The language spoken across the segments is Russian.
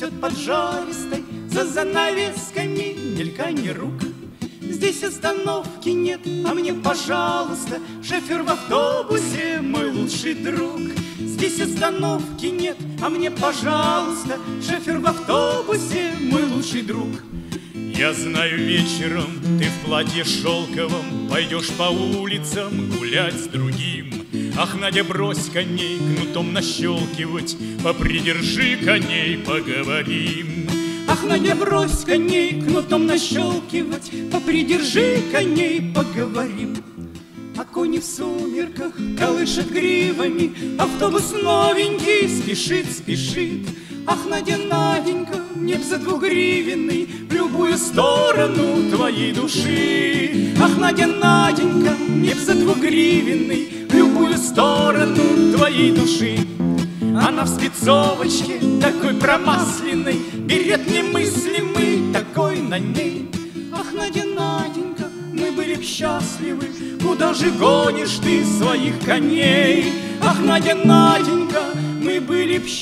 несет поджаристой за занавесками мельканье рук. Здесь остановки нет, а мне, пожалуйста, шофер в автобусе мой лучший друг. Здесь остановки нет, а мне, пожалуйста, шофер в автобусе мой лучший друг. Я знаю, вечером ты в платье шелковом пойдешь по улицам гулять с другим. Ах, Надя, брось коней кнутом нащелкивать, попридержи коней, поговорим. Ах, Надя, брось коней кнутом нащелкивать, попридержи коней, поговорим. А кони в сумерках колышет гривами, автобус новенький спешит, спешит. Ах, Надя, Наденька, мне б за 2-гривенный в любую сторону твоей души. Ах, Надя, Наденька, мне б за 2-гривенный в любую сторону твоей души. Она в спецовочке такой промасленной, берет немыслимый такой на ней. Ах, Надя, Наденька, мы были б счастливы, куда же гонишь ты своих коней? Ах, Надя, Наденька, мы были б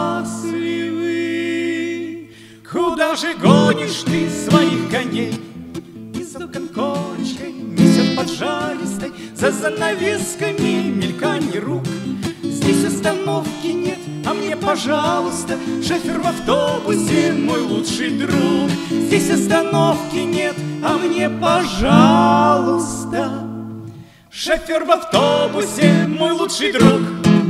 счастливы, куда же гонишь ты своих коней? Из окон корочкой несет поджаристой за занавесками мельканье рук. Здесь остановки нет, а мне, пожалуйста, шофер в автобусе мой лучший друг. Здесь остановки нет, а мне, пожалуйста, шофер в автобусе мой лучший друг.